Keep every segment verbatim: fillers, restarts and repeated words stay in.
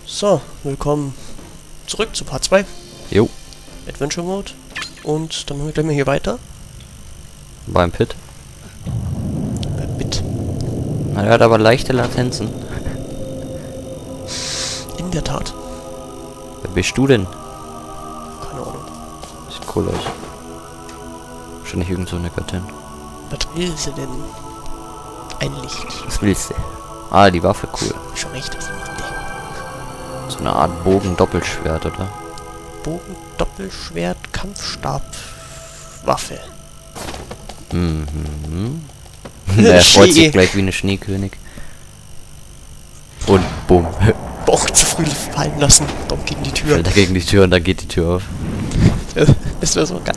So, willkommen zurück zu Part zwei. Jo. Adventure Mode. Und dann machen wir gleich mal hier weiter. Beim Pit. Äh, Bit. Man hört aber leichte Latenzen. In der Tat. Wer bist du denn? Keine Ahnung. Sieht cool aus. Wahrscheinlich irgend so eine Göttin. Was will sie denn? Ein Licht. Was willst du? Ah, die Waffe, cool. Schon recht, was ich denke. So eine Art Bogen-Doppelschwert, oder? Bogen, Doppelschwert, Kampfstab, Waffe. Mhm. Er freut sich gleich wie eine Schneekönig. Und bumm. Boah, zu früh fallen lassen. Doch gegen die Tür. Fällt er gegen die Tür und dann geht die Tür auf. Das wäre so geil.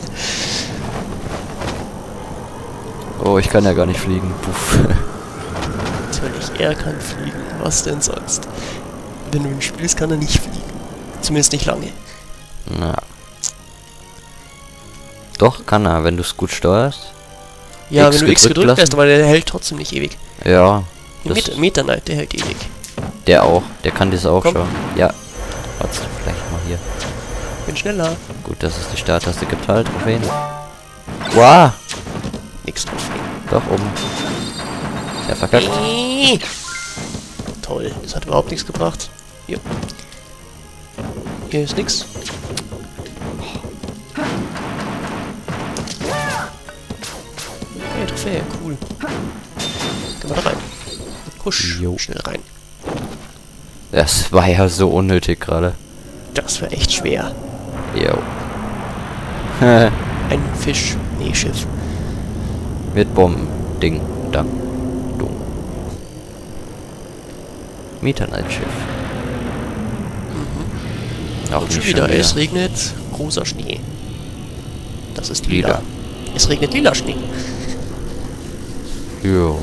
Oh, ich kann ja gar nicht fliegen. Puff. Natürlich, er kann fliegen. Was denn sonst? Wenn du ihn spielst, kann er nicht fliegen. Zumindest nicht lange. Ja. Doch, kann er, wenn du es gut steuerst. Ja, X wenn du X gedrückt gedrückt hast, lassen. aber der hält trotzdem nicht ewig. Ja. Das Meta, Meta Knight, der hält ewig. Der auch. Der kann das auch Komm. schon. Ja. Trotzdem vielleicht mal hier. Bin schneller. Gut, dass es die Starttaste gibt halt. Auf jeden. Wow. Nix drauf. Doch, oben. Ja, verkackt. Äh. Toll, das hat überhaupt nichts gebracht. Hier. Hier ist nix. Okay, Trophäe, cool. Gehen wir da rein. Husch, Jo. schnell rein. Das war ja so unnötig gerade. Das war echt schwer. Jo. Ein Fisch, nee, Schiff. Mit Bomben. Ding. Dang. Dumm. Mieternaltschiff. Mhm. Auch Und schon nicht wieder, schon es regnet rosa Schnee. Das ist lila. Lila. Es regnet lila Schnee. Jo.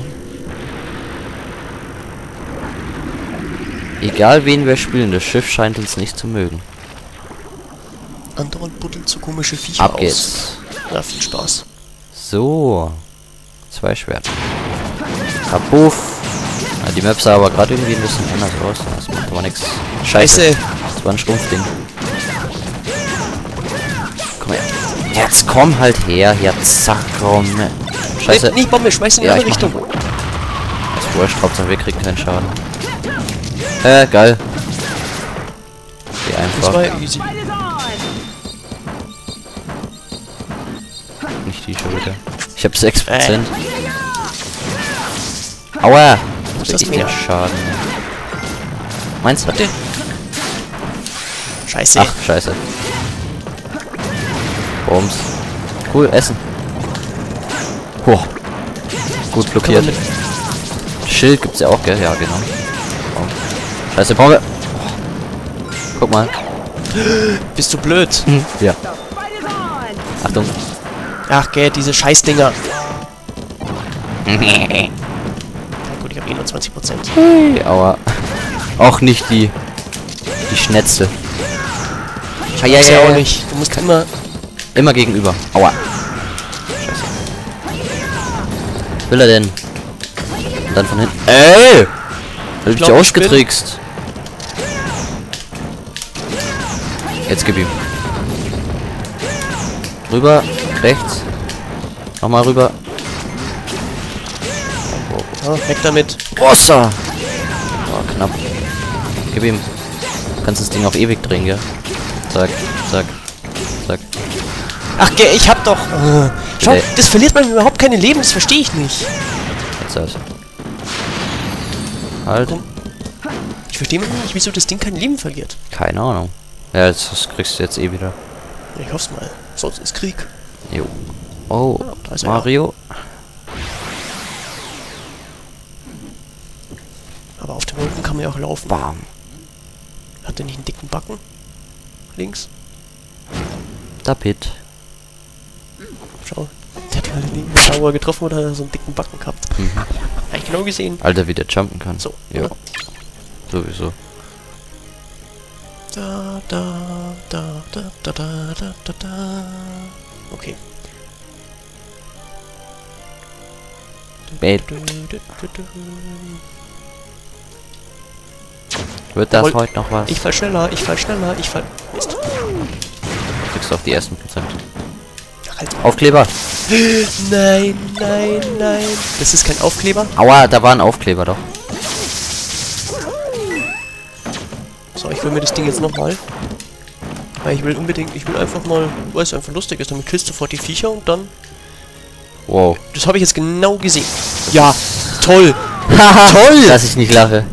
Egal wen wir spielen, das Schiff scheint uns nicht zu mögen. Andauernd buddeln so komische Viecher Ab aus. geht's. Na, viel Spaß. So. Zwei Schwerter. Kapuff. Ja, die Map sah aber gerade irgendwie ein bisschen anders aus. Das macht aber nichts. Scheiße. Das war ein Schrumpfding. Komm her. Jetzt komm halt her. Jetzt zack, komm. Scheiße. Nee, nicht Bombe, schmeiß in die Ja, andere ich mach- Richtung. Das ist wurscht, Hauptsache wir kriegen keinen Schaden. Äh, geil. Wie Das einfach. war easy. Nicht die schon wieder. Ich hab sechs Prozent. Aua! Das das ist mehr? der Schaden. Meinst du? Warte. Scheiße. Ach, scheiße. Bums. Cool, Essen. Hoch. Gut blockiert. Kann man Schild gibt's ja auch, gell? Ja, genau. Baum. Scheiße, Bombe. Guck mal. Bist du blöd? Hm. Ja. Achtung. Ach, gell, diese Scheißdinger. Na gut, ich hab eh nur zwanzig Prozent. Hey, aua. Auch nicht die. Die Schnetze. Ah, ja, Ist ja, ja auch ja. nicht. Du musst immer... Immer gegenüber. Aua. Scheiße. Was will er denn? Und dann von hinten. Ey! Hab ich dich glaub, ausgetrickst. Jetzt gib ihm. Rüber. Rechts. Nochmal rüber. Ja, weg damit. Wasser! Oh, knapp. Gib ihm. Du kannst das Ding auch ewig drehen, gell? Zack, zack, zack. Ach, gell, ich hab doch... Äh, schau, Okay. das verliert man überhaupt keine Leben, das verstehe ich nicht. Jetzt halt. Halt. Ich verstehe nicht, wieso das Ding kein Leben verliert. Keine Ahnung. Ja, das, das kriegst du jetzt eh wieder. Ich hoff's mal. Sonst ist Krieg. Jo. Oh, da ist er. Mario. Aber auf dem Rücken kann man ja auch laufen. Bam. Hat der nicht einen dicken Backen? Links? Da Pit. Schau. Der hat halt den Schauer getroffen oder hat er so einen dicken Backen gehabt. Mhm. Hab ich genau gesehen. Alter, wie der jumpen kann. So. Ja. oder? Sowieso. Da, da, da, da, da, da, da, da, da. Okay. Bait. Du, du, du, du, du. Wird das Jawohl. heute noch was? Ich fall schneller, ich fall schneller, ich fall... Mist. Du kriegst auf die ersten Prozent. Halt. Aufkleber! Nein, nein, nein. Das ist kein Aufkleber. Aua, da war ein Aufkleber doch. So, ich will mir das Ding jetzt nochmal. Weil ich will unbedingt, ich will einfach mal, weil es einfach lustig ist, damit killst du sofort die Viecher und dann... Wow. Das habe ich jetzt genau gesehen. Ja, toll. Toll! Dass ich nicht lache.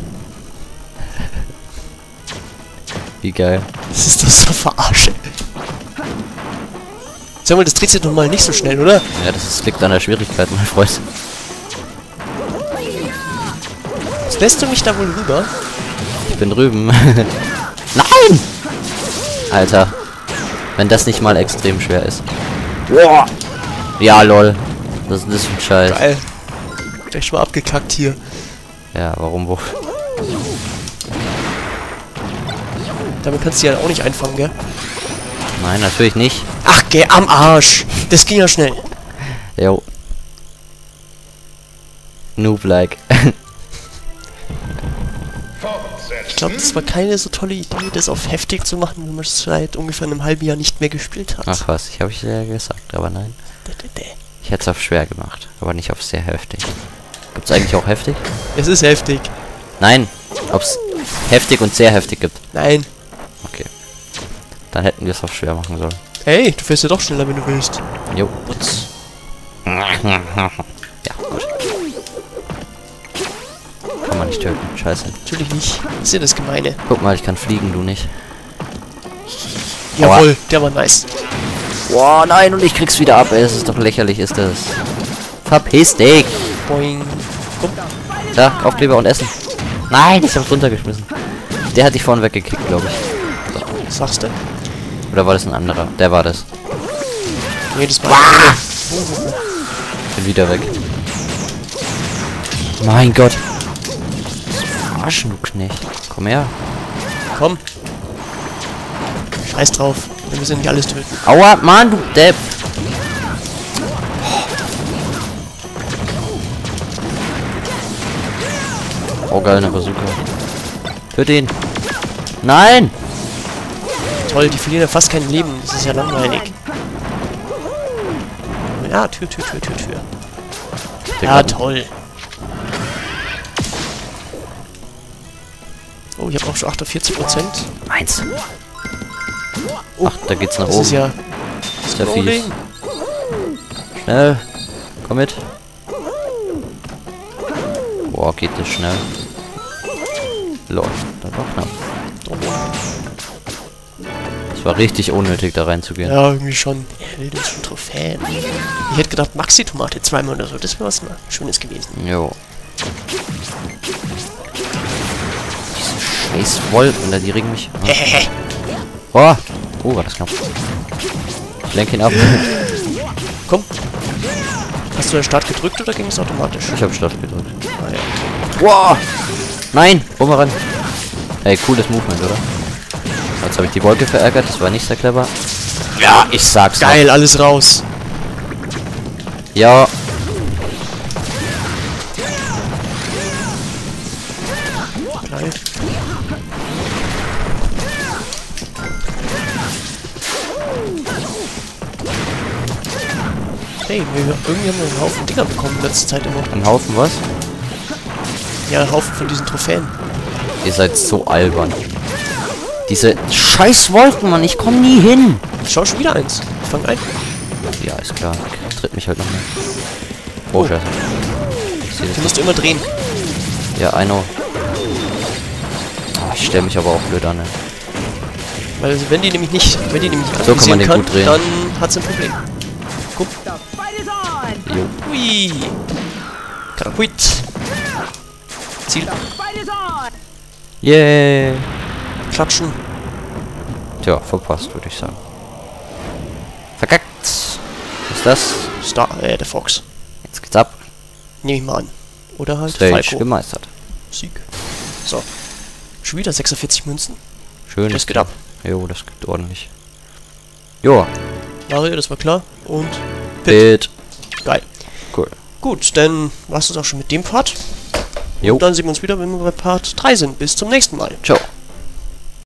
Wie geil. Das ist das so verarsche. Sag mal, das dreht sich doch mal nicht so schnell, oder? Ja, das ist, liegt an der Schwierigkeit, mein Freund. Was lässt du mich da wohl rüber? Ich bin drüben. Nein! Alter. Wenn das nicht mal extrem schwer ist. Boah. Ja, lol. Das ist ein Scheiß. Geil. Gleich schon mal abgekackt hier. Ja, warum wohl? Damit kannst du ja auch nicht einfangen, gell? Nein, natürlich nicht. Ach, geh am Arsch. Das ging ja schnell. Jo. Noob-like. Ich glaube, das war keine so tolle Idee, das auf heftig zu machen, wenn man es seit ungefähr einem halben Jahr nicht mehr gespielt hat. Ach was, ich habe ich ja gesagt, aber nein. Ich hätte es auf schwer gemacht, aber nicht auf sehr heftig. Gibt es eigentlich auch heftig? Es ist heftig. Nein, ob es heftig und sehr heftig gibt. Nein. Okay. Dann hätten wir es auf schwer machen sollen. Hey, du fährst ja doch schneller, wenn du willst. Jo. Putz. Ja, gut. Kann man nicht töten. Scheiße. Natürlich nicht. Das ist ja das Gemeine. Guck mal, ich kann fliegen, du nicht. Jawohl, der war nice. Boah, nein, und ich krieg's wieder ab. Ey, es ist doch lächerlich, ist das. Verpiss dich! Boing. Komm. Da, Aufkleber und Essen. Nein, ich hab's runtergeschmissen. Der hat dich vorne weggekickt, glaube ich. Was sagst du? Oder war das ein anderer? Der war das. Nee, das war... Bin wieder weg. Mein Gott. Verarschen, du Knecht. Komm her. Komm. Scheiß drauf. Wir müssen nicht alles töten. Aua, Mann, du Depp. Oh, geil, eine Bazooka. Töte ihn. Nein! Toll, die verlieren ja fast kein Leben. Das ist ja langweilig. Ja, Tür, Tür, Tür, Tür, Tür. Ja, toll. Oh, ich habe auch schon achtundvierzig Prozent. Eins. Oh, ach, da geht's nach Das oben. ist ja... Das ist ja fies. Schnell. Komm mit. Boah, geht das schnell. Lol, da war knapp. Das war richtig unnötig, da reinzugehen. Ja, irgendwie schon. Er will das schon Trophäen. Ich hätte gedacht, Maxi-Tomate zweimal oder so. Das wäre was mal Schönes gewesen. Jo. Diese scheiß Wolken, da, die regen mich. Oh, oh, war das knapp. Ich lenke ihn ab. Komm. Hast du den Start gedrückt oder ging es automatisch? Ich habe Start gedrückt. Ah, ja. Wow! Nein! Bumerang! Ey, cooles Movement, oder? Jetzt habe ich die Wolke verärgert, das war nicht sehr clever. Ja, ich sag's Geil, noch. Alles raus. Ja. Geil. Hey, wir irgendwie haben wir einen Haufen Dinger bekommen in letzter Zeit immer. Ein Haufen was? Ja, einen Haufen von diesen Trophäen. Ihr seid so albern. Diese scheiß Wolken, Mann, ich komme nie hin. Ich schau schon wieder eins. Ich fang ein. Ja, ist klar. Tritt mich halt noch mehr. Oh, oh. Scheiße. Du musst immer drehen. Ja, I know. Oh, ich stelle mich aber auch blöd an, ne? Weil also wenn die nämlich nicht, wenn die nämlich nicht so kann man den gut drehen. Dann hat's ein Problem. Guck. Jo. Hui. Karakuit. Ziel. Yeah. Klatschen. Tja, verpasst, würde ich sagen. Verkackt. Was ist das? Star, äh, der Fox. Jetzt geht's ab. Nehme ich mal an. Oder halt Stage Falco. gemeistert. Sieg. So. Schon wieder sechsundvierzig Münzen. Schön. Das geht ab. Jo, das geht ordentlich. Jo. Mario, das war klar. Und Pit. Geil. Cool. Gut, dann war's das auch schon mit dem Part. Jo. Und dann sehen wir uns wieder, wenn wir bei Part drei sind. Bis zum nächsten Mal. Ciao.